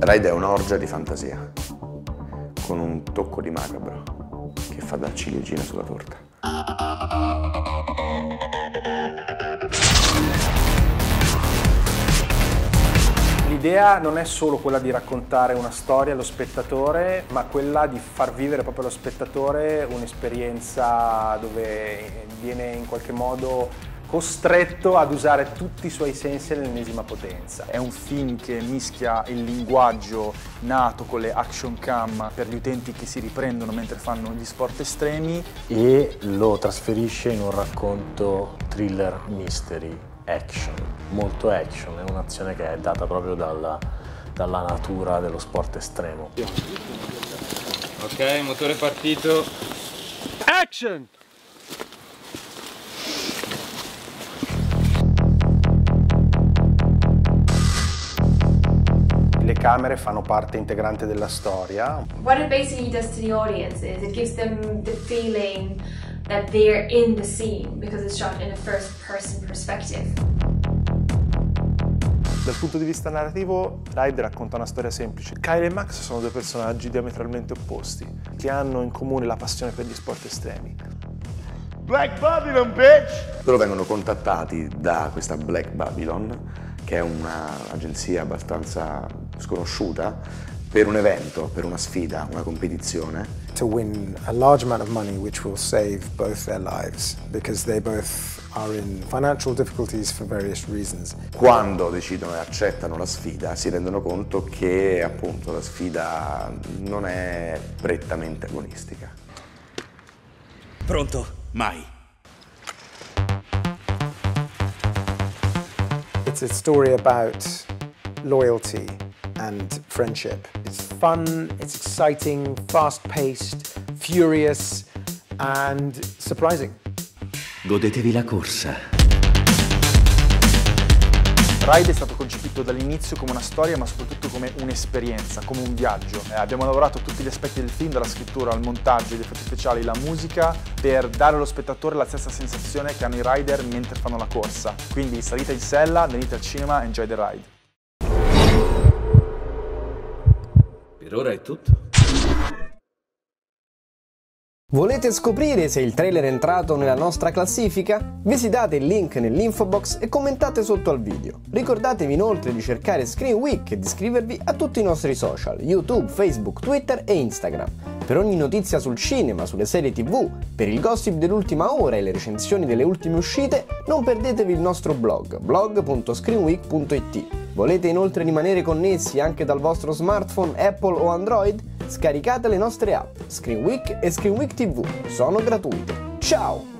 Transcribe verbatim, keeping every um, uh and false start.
Ride è un'orgia di fantasia, con un tocco di macabro che fa da ciliegina sulla torta. L'idea non è solo quella di raccontare una storia allo spettatore, ma quella di far vivere proprio allo spettatore un'esperienza dove viene in qualche modo costretto ad usare tutti i suoi sensi all'ennesima potenza. È un film che mischia il linguaggio nato con le action cam per gli utenti che si riprendono mentre fanno gli sport estremi e lo trasferisce in un racconto thriller mystery action, molto action, è un'azione che è data proprio dalla, dalla natura dello sport estremo. Ok, motore partito. Action! Le camere fanno parte integrante della storia. What it basically does to the audience is it gives them the feeling that they're in the scene because it's shot in a first person perspective. Dal punto di vista narrativo, Ride racconta una storia semplice. Kyle e Max sono due personaggi diametralmente opposti, che hanno in comune la passione per gli sport estremi. Black Babylon, bitch! Loro vengono contattati da questa Black Babylon, che è un'agenzia abbastanza sconosciuta, per un evento, per una sfida, una competizione. To win a large amount of money which will save both their lives, because they both are in financial difficulties for various reasons. Quando decidono e accettano la sfida, si rendono conto che appunto la sfida non è prettamente agonistica. Pronto? Mai. It's a story about loyalty and friendship. It's fun, it's exciting, fast-paced, furious and surprising. Godetevi la corsa. Ride è stato concepito dall'inizio come una storia, ma soprattutto come un'esperienza, come un viaggio. Eh, abbiamo lavorato tutti gli aspetti del film, dalla scrittura al montaggio, gli effetti speciali, la musica, per dare allo spettatore la stessa sensazione che hanno i rider mentre fanno la corsa. Quindi salite in sella, venite al cinema, enjoy the ride. Per ora è tutto. Volete scoprire se il trailer è entrato nella nostra classifica? Visitate il link nell'info box e commentate sotto al video. Ricordatevi inoltre di cercare Screen Week e di iscrivervi a tutti i nostri social, YouTube, Facebook, Twitter e Instagram. Per ogni notizia sul cinema, sulle serie tv, per il gossip dell'ultima ora e le recensioni delle ultime uscite, non perdetevi il nostro blog, blog punto screenweek punto it. Volete inoltre rimanere connessi anche dal vostro smartphone Apple o Android? Scaricate le nostre app, Screen Week e Screen Week tivù, sono gratuite. Ciao!